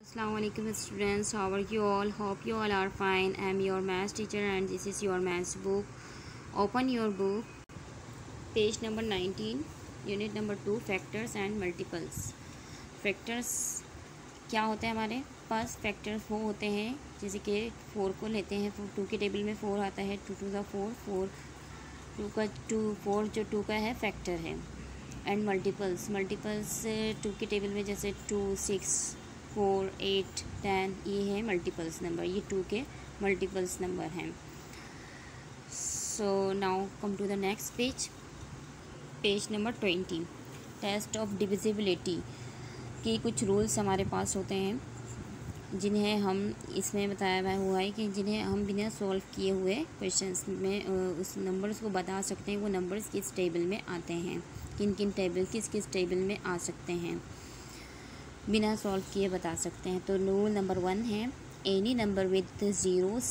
Assalamualaikum students, how are you all? Hope you all are fine. I am your maths teacher and this is your maths book. Open your book, page number 19, unit number 2, factors and multiples. Factors क्या होते हैं हमारे पास? Factors वो होते हैं जैसे कि 4 को लेते हैं, 2 के टेबल में 4 आता है, 2 टू द 4, 4 जो 2 का है फैक्टर है. एंड मल्टीपल्स 2 के टेबल में जैसे 2, 6, 4, 8, 10 ये है मल्टीपल्स नंबर, ये 2 के मल्टीपल्स नंबर हैं. So now come to the next page number 20. Test of divisibility के कुछ रूल्स हमारे पास होते हैं जिन्हें हम इसमें बताया हुआ है कि जिन्हें हम बिना सॉल्व किए हुए क्वेश्चंस में उस नंबर्स को बता सकते हैं. वो नंबर्स किस टेबल में आते हैं, किन किन टेबल किस टेबल में आ सकते हैं, बिना सॉल्व किए बता सकते हैं. तो रूल नंबर 1 है any number with 0,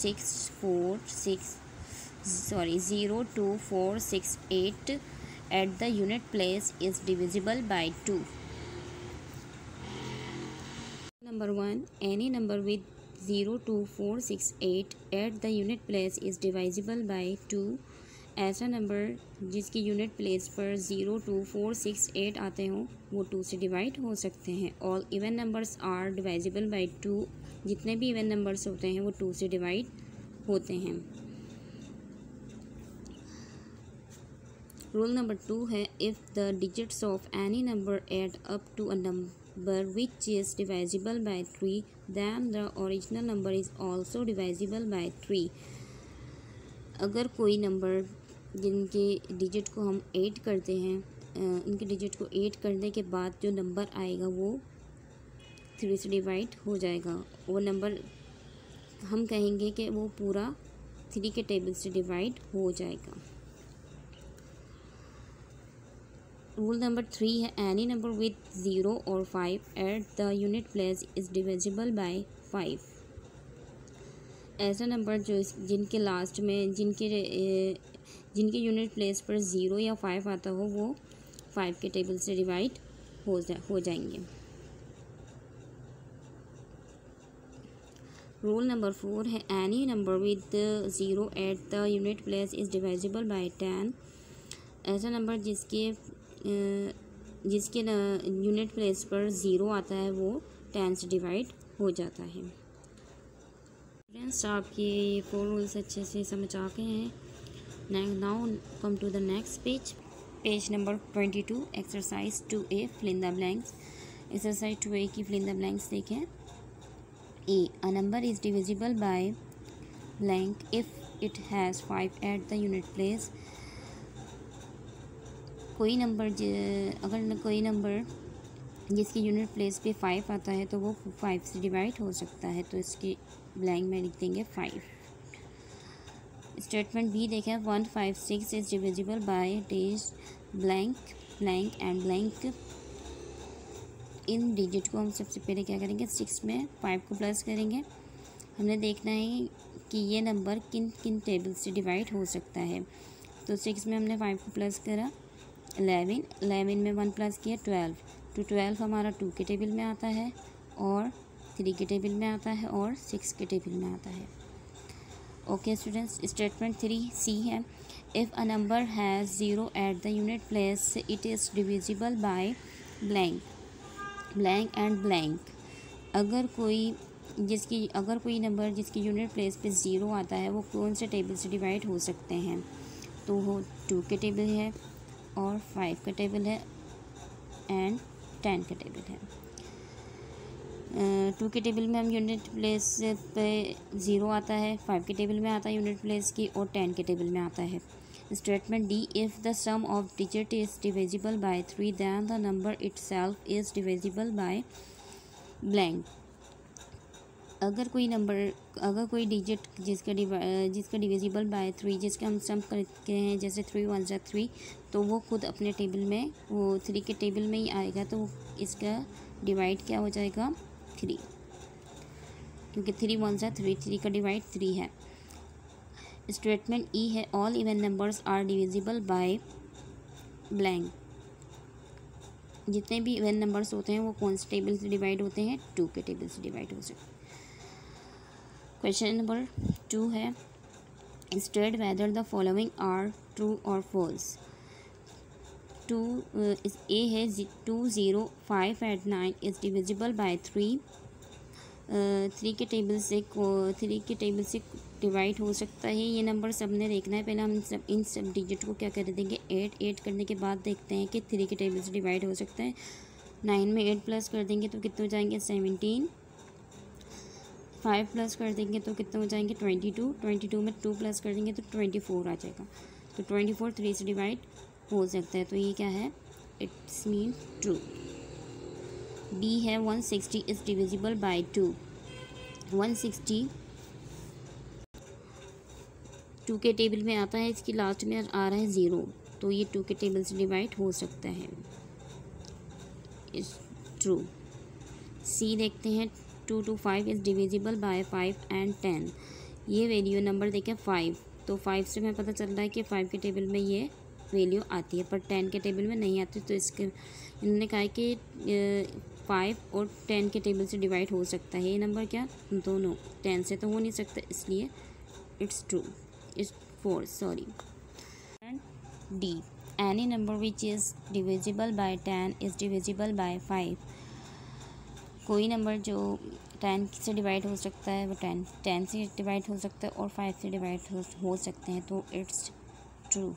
2, 4, 6, 8 at the unit place is divisible by 2. Number 1, any number with 0, 2, 4, 6, 8 at the unit place is divisible by 2. ऐसा नंबर जिसकी यूनिट प्लेस पर 0, 2, 4, 6, 8 आते हों वो 2 से डिवाइड हो सकते हैं. All even numbers are divisible by 2. जितने भी इवन नंबर्स होते हैं वो 2 से डिवाइड होते हैं. रूल नंबर 2 है if the digits of any number add up to a number which is divisible by 3 then the original number is also divisible by 3. अगर कोई नंबर जिनके डिजिट को हम 8 करते हैं, उनके डिजिट को 8 करने के बाद जो नंबर आएगा वो 3 से डिवाइड हो जाएगा. वो नंबर हम कहेंगे कि वो पूरा 3 के टेबल से डिवाइड हो जाएगा. रूल नंबर 3 है एनी नंबर विथ 0 और 5 at the unit place is divisible by 5. ऐसा नंबर जो जिनके लास्ट में जिनके यूनिट प्लेस पर 0 या 5 आता हो वो 5 के टेबल से डिवाइड हो जाएंगे. रूल नंबर 4 है any number with 0 at the unit place is divisible by 10. ऐसा नंबर जिसके यूनिट प्लेस पर 0 आता है वो 10 से डिवाइड हो जाता है. फ्रेंड्स आपके 4 रूल्स अच्छे से समझ आ गए हैं. Now come to the next page number 22. Exercise 2A fill in the blanks. Exercise 2A की फिल इन द ब्लैंक्स देखें. A a number is divisible by blank if it has 5 at the unit place. कोई नंबर जिसकी unit place पे 5 आता है तो वो 5 से डिवाइड हो सकता है. तो इसके ब्लैंक में लिख देंगे 5. स्टेटमेंट बी देखें 1, 5, 6 is divisible by these blank and blank. इन डिजिट को हम सबसे पहले क्या करेंगे, 6 में 5 को प्लस करेंगे. हमने देखना है कि ये नंबर किन किन टेबल से डिवाइड हो सकता है. तो 6 में हमने 5 को प्लस करा 11 में 1 प्लस किया 12. तो 12 हमारा 2 के टेबल में आता है और 3 के टेबल में आता है और 6 के टेबल में आता है. Okay students. स्टेटमेंट 3C है if a number has 0 at the unit place it is divisible by blank and blank. अगर कोई नंबर जिसकी यूनिट प्लेस पे 0 आता है वो कौन से टेबल से डिवाइड हो सकते हैं. तो वो 2 के टेबल है और 5 का टेबल है एंड 10 का टेबल है. 2 के टेबल में हम यूनिट प्लेस पे 0 आता है, 5 के टेबल में आता है यूनिट प्लेस की और 10 के टेबल में आता है. Statement D if the sum of digit is divisible by 3 then the number itself is divisible by blank. अगर कोई डिजिट जिसका डिविजिबल बाय 3 जिसका हम सम करते हैं जैसे 3 1 जा 3 तो वो खुद अपने टेबल में वो 3 के टेबल में ही आएगा. तो इसका डिवाइड क्या हो जाएगा 3, क्योंकि 3 1 जा 3 का डिवाइड 3 है. स्टेटमेंट ई है all even numbers are divisible by blank. जितने भी इवन नंबर्स होते हैं वो कौन से टेबल से डिवाइड होते हैं, 2 के टेबल से डिवाइड हो सकते हैं। क्वेश्चन नंबर 2 है, state whether the following are true और फॉल्स। ए है 2 0 5 8 9 इज डिविजिबल बाय 3। 3 के टेबल से डिवाइड हो सकता है। ये नंबर सब ने देखना है। पहले हम इन सब डिजिट को क्या कर देंगे, 8 करने के बाद देखते हैं कि 3 के टेबल से डिवाइड हो सकता है। 9 में 8 प्लस कर देंगे तो कितने हो जाएंगे, 17। 5 प्लस कर देंगे तो कितने हो जाएंगे, 22। 22 में 2 प्लस कर देंगे तो 24 आ जाएगा। तो 24 3 से डिवाइड हो सकता है। तो ये क्या है, इट्स मीन ट्रू। बी है 160 इज डिविजिबल बाय 2। 160 2 के टेबल में आता है, इसकी लास्ट में आ रहा है 0, तो ये 2 के टेबल से डिवाइड हो सकता है, इज ट्रू। सी देखते हैं, 2 to 5 is divisible by 5 and 10। ये वैल्यू नंबर देखें 5, तो 5 से हमें पता चल रहा है कि 5 के टेबल में ये वैल्यू आती है, पर 10 के टेबल में नहीं आती। तो इसके इन्होंने कहा है कि 5 और 10 के टेबल से डिवाइड हो सकता है। ये नंबर क्या, दोनों 10 से तो हो नहीं सकता, इसलिए it's true, it's false, sorry. And D, any number which is divisible by 10 is divisible by 5। कोई नंबर जो 10 से डिवाइड हो सकता है वो 10 से डिवाइड हो सकता है और 5 से डिवाइड हो सकते हैं, तो इट्स ट्रू।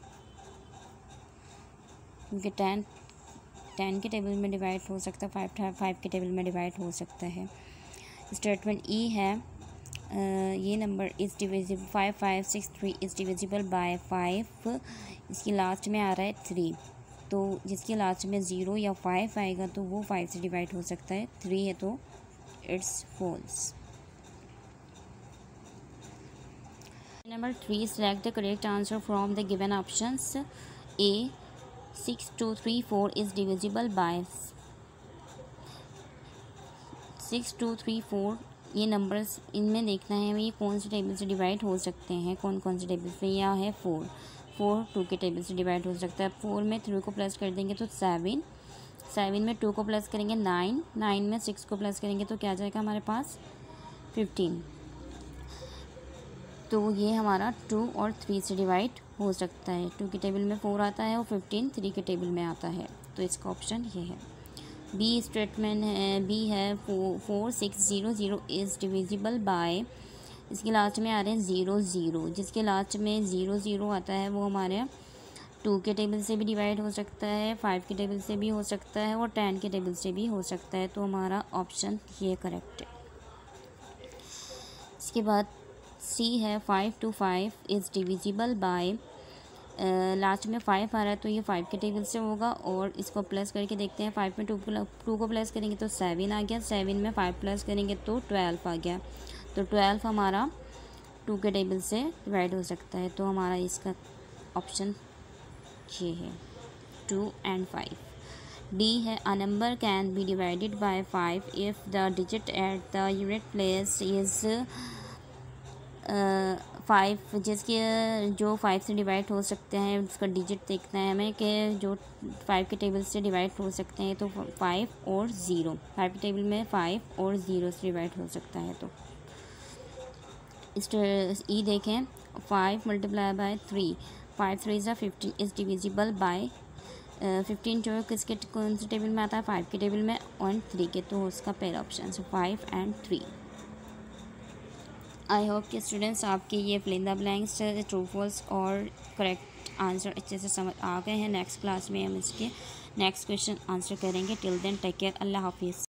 क्योंकि 10 के टेबल में डिवाइड हो सकता है, 5 के टेबल में डिवाइड हो सकता है। स्टेटमेंट ई है, ये number is divisible 5 5 6 3 is divisible by 5। इसकी लास्ट में आ रहा है 3, तो जिसकी लास्ट में 0 या 5 आएगा तो वो 5 से डिवाइड हो सकता है। 3 है तो it's false. Number 3, select the correct answer from the given options. A 6 2 3 4 is divisible by 6 2 3 4। ये नंबर्स इनमें देखना है हमें, ये कौन से टेबल से डिवाइड हो सकते हैं, कौन कौन से टेबल से। यह है 4 2 के टेबल से डिवाइड हो सकता है। 4 में 3 को प्लस कर देंगे तो 7, 7 में 2 को प्लस करेंगे 9, 9 में 6 को प्लस करेंगे तो क्या आ जाएगा हमारे पास, 15। तो ये हमारा 2 और 3 से डिवाइड हो सकता है। 2 के टेबल में 4 आता है और 15 3 के टेबल में आता है, तो इसका ऑप्शन ये है। बी स्टेटमेंट है, बी है 4 6 0 0 इज़ डिविजिबल बाय, इसके लास्ट में आ रहे हैं 0 0। जिसके लास्ट में 0 0 आता है वो हमारे 2 के टेबल से भी डिवाइड हो सकता है, 5 के टेबल से भी हो सकता है और 10 के टेबल से भी हो सकता है, तो हमारा ऑप्शन ये करेक्ट है। इसके बाद सी है 5 2 5 इज़ डिविजिबल बाय, लास्ट में 5 आ रहा है तो ये 5 के टेबल से होगा, और इसको प्लस करके देखते हैं। 5 में 2 को प्लस करेंगे तो 7 आ गया, 7 में 5 प्लस करेंगे तो 12 आ गया, तो 12 हमारा 2 के टेबल से डिवाइड हो सकता है, तो हमारा इसका ऑप्शन ये है 2 and 5। डी है, a number can be divided by 5 if the digit at the unit place is 5। जिसके जो 5 से डिवाइड हो सकते हैं उसका डिजिट देखना है हमें कि जो 5 के टेबल से डिवाइड हो सकते हैं, तो 5 और 0, 5 के टेबल में 5 और 0 से डिवाइड हो सकता है। तो ई देखें, 5 मल्टीप्लाई बाय 3, 5 3 ज़ा 15 इज़ डिविजिबल बाय 15, जो किसके कौन से टेबल में आता है, 5 के टेबल में और 3 के, तो उसका पहला ऑप्शन है 5 and 3। आई होप कि स्टूडेंट्स आपके ये fill in the blanks true false और करेक्ट आंसर अच्छे से समझ आ गए हैं। नेक्स्ट क्लास में हम इसके नेक्स्ट क्वेश्चन आंसर करेंगे। टिल देन टेक केयर, अल्लाह हाफिज़।